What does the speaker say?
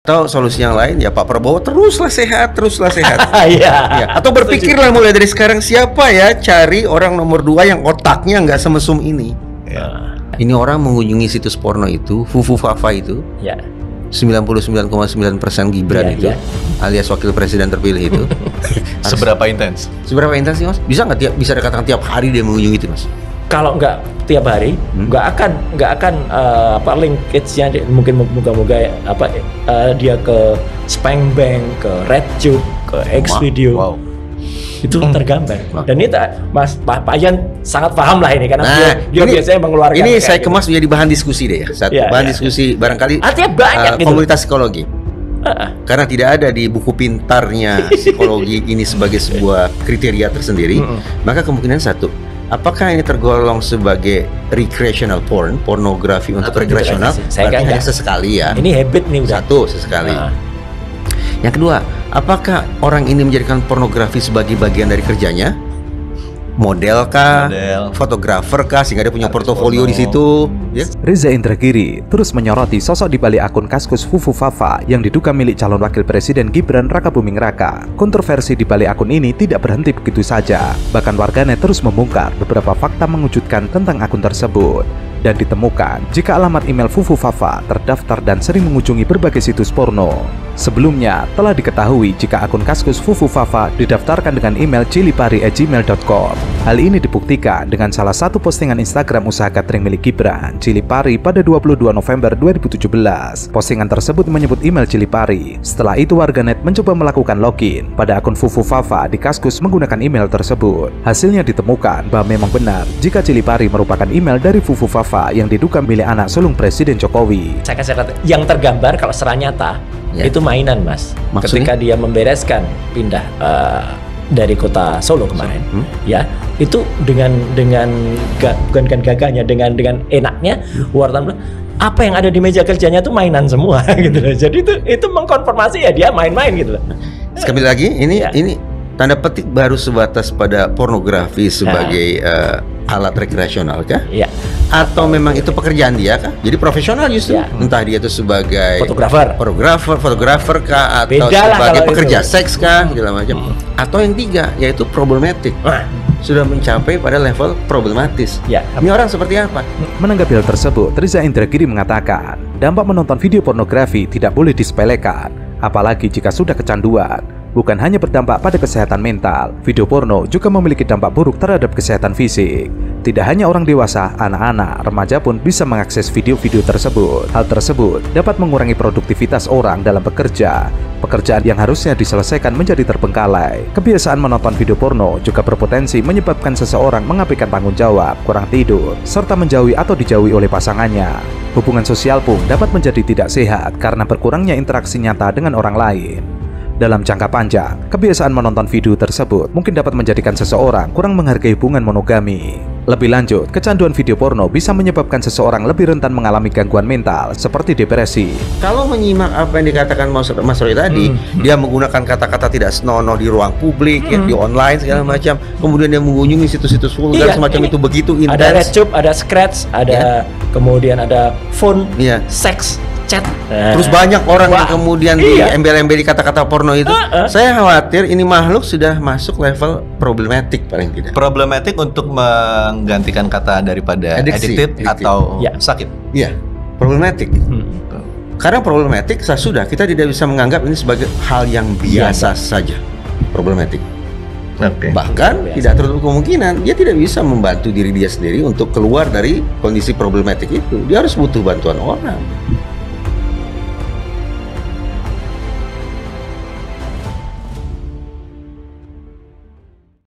Atau solusi yang lain ya Pak Prabowo teruslah sehat. Iya. Ya. Atau berpikirlah mulai dari sekarang siapa ya cari orang nomor 2 yang otaknya nggak semesum ini. Ya. Ini orang mengunjungi situs porno itu, Fufufafa itu. Ya. 99,9% Gibran itu, alias wakil presiden terpilih itu. Seberapa intens? Seberapa intens sih Mas? Bisa nggak bisa dikatakan tiap hari dia mengunjungi itu Mas? Kalau nggak tiap hari, nggak akan linkage-nya mungkin moga-moga dia ke Spank Bank, ke RedTube, ke Xvideo. Wow. Itu tergambar. Dan ini Mas Pak Yan sangat paham lah ini karena dia biasanya mengeluarkan. Ini saya gitu. kemas menjadi bahan diskusi deh ya. Bahan diskusi barangkali. Artinya banyak gitu. Komunitas psikologi. Karena tidak ada di buku pintarnya psikologi ini sebagai sebuah kriteria tersendiri, maka kemungkinan satu, apakah ini tergolong sebagai recreational porn, pornografi untuk rekreasional? Berarti hanya sesekali ya. Ini habit nih udah. Satu, sesekali. Yang kedua, apakah orang ini menjadikan pornografi sebagai bagian dari kerjanya? Model kah? Fotografer kah? Sehingga dia punya portofolio di situ. Ya? Reza Indragiri terus menyoroti sosok di balik akun Kaskus Fufufafa yang diduga milik calon wakil presiden Gibran Rakabuming Raka. Kontroversi di balik akun ini tidak berhenti begitu saja. Bahkan warganet terus membongkar beberapa fakta mengejutkan tentang akun tersebut. Dan ditemukan jika alamat email Fufufafa terdaftar dan sering mengunjungi berbagai situs porno. Sebelumnya telah diketahui jika akun Kaskus Fufufafa didaftarkan dengan email cilipari@gmail.com. Hal ini dibuktikan dengan salah satu postingan Instagram usaha catering milik Gibran, Cilipari, pada 22 November 2017. Postingan tersebut menyebut email Cilipari. Setelah itu warganet mencoba melakukan login pada akun Fufufafa di Kaskus menggunakan email tersebut. Hasilnya ditemukan bahwa memang benar jika Cilipari merupakan email dari Fufufafa yang diduga milik anak sulung Presiden Jokowi. Saya kasih kata, yang tergambar kalau secara nyata itu mainan Mas. Maksudnya? Ketika dia membereskan pindah dari kota Solo kemarin, ya itu dengan bukan gagahnya, dengan enaknya wartawan apa yang ada di meja kerjanya itu mainan semua gitu loh. Jadi itu mengkonfirmasi ya dia main-main gitu loh. Sekali lagi ini tanda petik baru sebatas pada pornografi sebagai alat rekreasional kah? Iya. Atau memang itu pekerjaan dia kah? Jadi profesional justru. Entah dia itu sebagai fotografer kah, atau sebagai pekerja seks kah, segala macam. Atau yang tiga, yaitu problematik. Sudah mencapai pada level problematis. Ini orang seperti apa? Menanggapi hal tersebut, Reza Indragiri mengatakan, dampak menonton video pornografi tidak boleh disepelekan, apalagi jika sudah kecanduan. Bukan hanya berdampak pada kesehatan mental, video porno juga memiliki dampak buruk terhadap kesehatan fisik. Tidak hanya orang dewasa, anak-anak, remaja pun bisa mengakses video-video tersebut. Hal tersebut dapat mengurangi produktivitas orang dalam bekerja. Pekerjaan yang harusnya diselesaikan menjadi terbengkalai. Kebiasaan menonton video porno juga berpotensi menyebabkan seseorang mengabaikan tanggung jawab, kurang tidur, serta menjauhi atau dijauhi oleh pasangannya. Hubungan sosial pun dapat menjadi tidak sehat karena berkurangnya interaksi nyata dengan orang lain. Dalam jangka panjang, kebiasaan menonton video tersebut mungkin dapat menjadikan seseorang kurang menghargai hubungan monogami. Lebih lanjut, kecanduan video porno bisa menyebabkan seseorang lebih rentan mengalami gangguan mental seperti depresi. Kalau menyimak apa yang dikatakan Mas Roy tadi, dia menggunakan kata-kata tidak senonoh di ruang publik, di online segala macam. Kemudian dia mengunjungi situs-situs vulgar semacam itu begitu intens. Ada RedTube, ada Scratch, ada kemudian ada phone, seks, chat. Terus banyak orang yang kemudian diembel-embeli kata-kata porno itu. Saya khawatir ini makhluk sudah masuk level problematik paling tidak. Problematik untuk menggantikan kata daripada addicted atau sakit. Iya, problematik. Karena problematik sudah kita tidak bisa menganggap ini sebagai hal yang biasa saja. Problematik. Bahkan tidak tertutup kemungkinan dia tidak bisa membantu diri dia sendiri untuk keluar dari kondisi problematik itu. Dia harus butuh bantuan orang.